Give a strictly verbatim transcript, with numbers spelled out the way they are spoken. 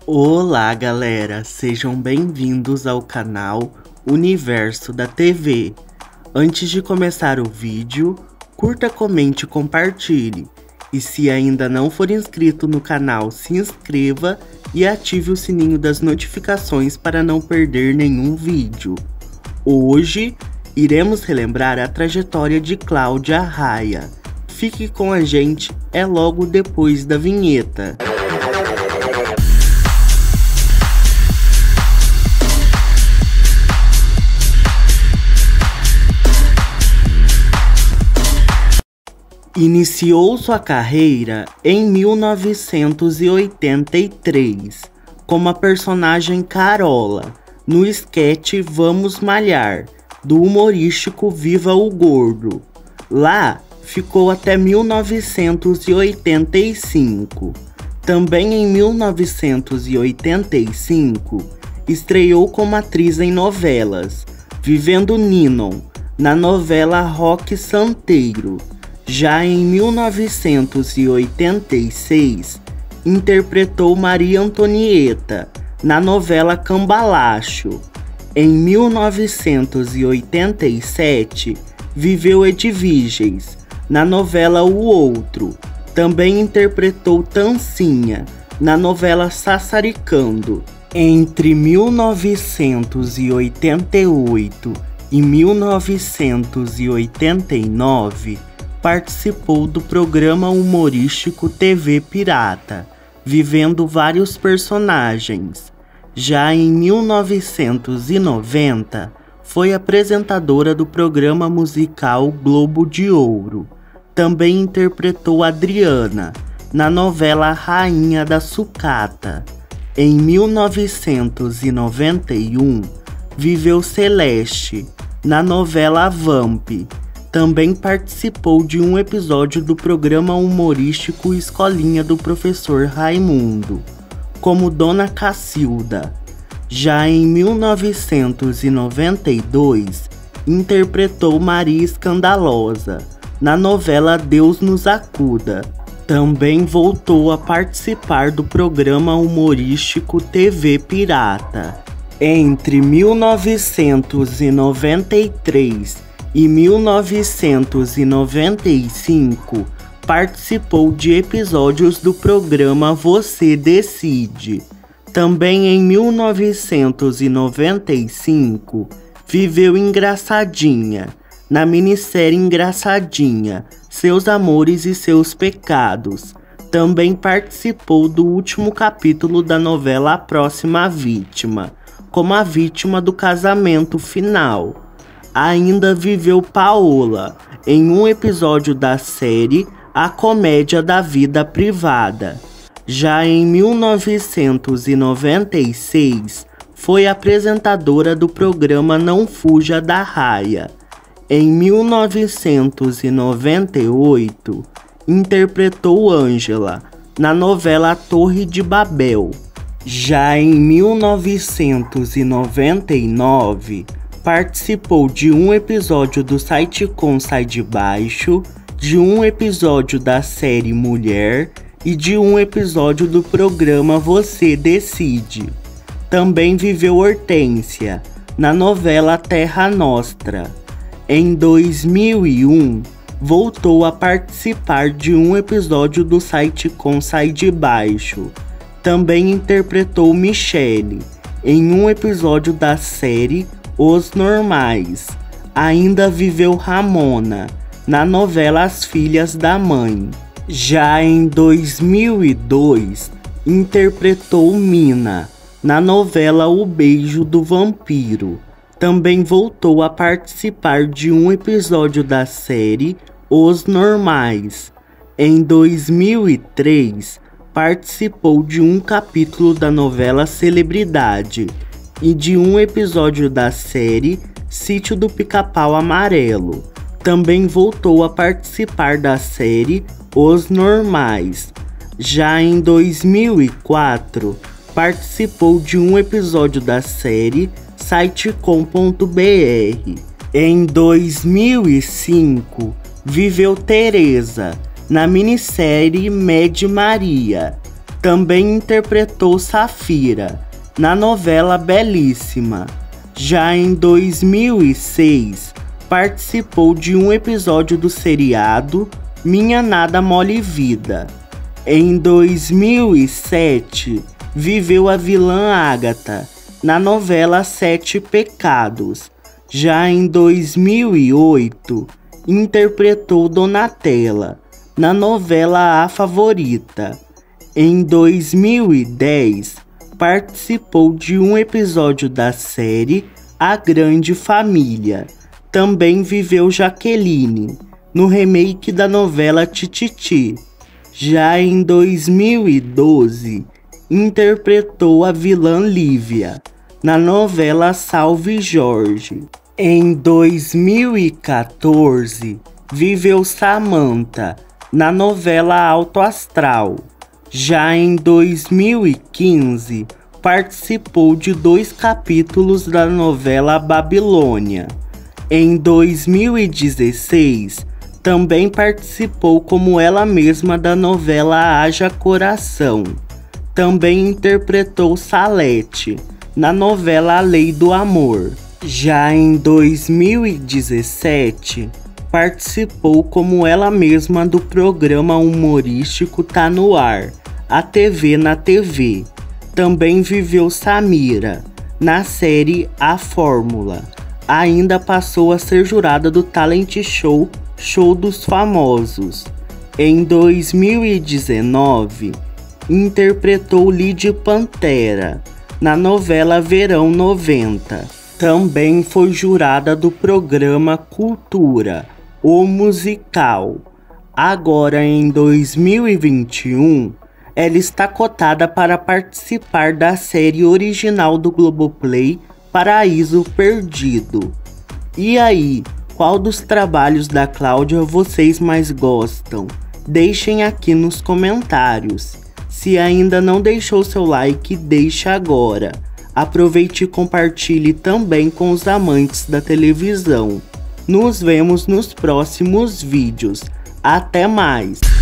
Olá galera, sejam bem-vindos ao canal Universo da T V. Antes de começar o vídeo, curta, comente e compartilhe. E se ainda não for inscrito no canal, se inscreva e ative o sininho das notificações para não perder nenhum vídeo. Hoje, iremos relembrar a trajetória de Cláudia Raia. Fique com a gente, é logo depois da vinheta. Iniciou sua carreira em mil novecentos e oitenta e três como a personagem Carola no esquete Vamos Malhar, do humorístico Viva o Gordo. Lá ficou até mil novecentos e oitenta e cinco. Também em mil novecentos e oitenta e cinco estreou como atriz em novelas, vivendo Ninon na novela Roque Santeiro. Já em mil novecentos e oitenta e seis, interpretou Maria Antonieta na novela Cambalacho. Em mil novecentos e oitenta e sete, viveu Edviges na novela O Outro. Também interpretou Tancinha na novela Sassaricando. Entre mil novecentos e oitenta e oito e mil novecentos e oitenta e nove, participou do programa humorístico T V Pirata, vivendo vários personagens. Já em mil novecentos e noventa, foi apresentadora do programa musical Globo de Ouro. Também interpretou Adriana na novela Rainha da Sucata. Em mil novecentos e noventa e um, viveu Celeste na novela Vamp. Também participou de um episódio do programa humorístico Escolinha do Professor Raimundo, como Dona Cacilda. Já em mil novecentos e noventa e dois, interpretou Maria Escandalosa na novela Deus nos acuda. Também voltou a participar do programa humorístico T V Pirata. Entre mil novecentos e noventa e três e mil novecentos e noventa e cinco, participou de episódios do programa Você Decide. Também em mil novecentos e noventa e cinco, viveu Engraçadinha na minissérie Engraçadinha, Seus Amores e Seus Pecados. Também participou do último capítulo da novela A Próxima Vítima, como a vítima do casamento final. Ainda viveu Paola em um episódio da série A Comédia da Vida Privada. Já em mil novecentos e noventa e seis, foi apresentadora do programa Não Fuja da Raia. Em mil novecentos e noventa e oito, interpretou Ângela na novela Torre de Babel. Já em mil novecentos e noventa e nove, participou de um episódio do Sitcom Sai de Baixo, de um episódio da série Mulher e de um episódio do programa Você Decide. Também viveu Hortência na novela Terra Nostra. Em dois mil e um, voltou a participar de um episódio do Sitcom Sai de Baixo. Também interpretou Michele em um episódio da série Os Normais. Ainda viveu Ramona na novela As Filhas da Mãe. Já em dois mil e dois, interpretou Mina na novela O Beijo do Vampiro. Também voltou a participar de um episódio da série Os Normais. Em dois mil e três, participou de um capítulo da novela Celebridade e de um episódio da série Sítio do Pica-Pau Amarelo. Também voltou a participar da série Os Normais. Já em dois mil e quatro, participou de um episódio da série Sitecom ponto B R. Em dois mil e cinco, viveu Teresa na minissérie Med Maria. Também interpretou Safira na novela Belíssima. Já em dois mil e seis, participou de um episódio do seriado Minha Nada Mole Vida. Em dois mil e sete, viveu a vilã Ágata na novela Sete Pecados. Já em dois mil e oito, interpretou Donatella na novela A Favorita. Em dois mil e dez, participou de um episódio da série A Grande Família. Também viveu Jaqueline no remake da novela Tititi. Já em dois mil e doze, interpretou a vilã Lívia na novela Salve Jorge. Em dois mil e quatorze, viveu Samantha na novela Alto Astral. Já em dois mil e quinze, participou de dois capítulos da novela Babilônia. Em dois mil e dezesseis, também participou como ela mesma da novela Haja Coração. Também interpretou Salete na novela A Lei do Amor. Já em dois mil e dezessete, participou como ela mesma do programa humorístico Tá No Ar, a T V na T V. Também viveu Samira na série A Fórmula. Ainda passou a ser jurada do talent show Show dos Famosos. Em dois mil e dezenove, interpretou Lady Pantera na novela Verão noventa. Também foi jurada do programa Cultura, o musical. Agora em dois mil e vinte e um, ela está cotada para participar da série original do Globoplay Paraíso Perdido. E aí, qual dos trabalhos da Cláudia vocês mais gostam? Deixem aqui nos comentários. Se ainda não deixou seu like, deixe agora. Aproveite e compartilhe também com os amantes da televisão. Nos vemos nos próximos vídeos. Até mais!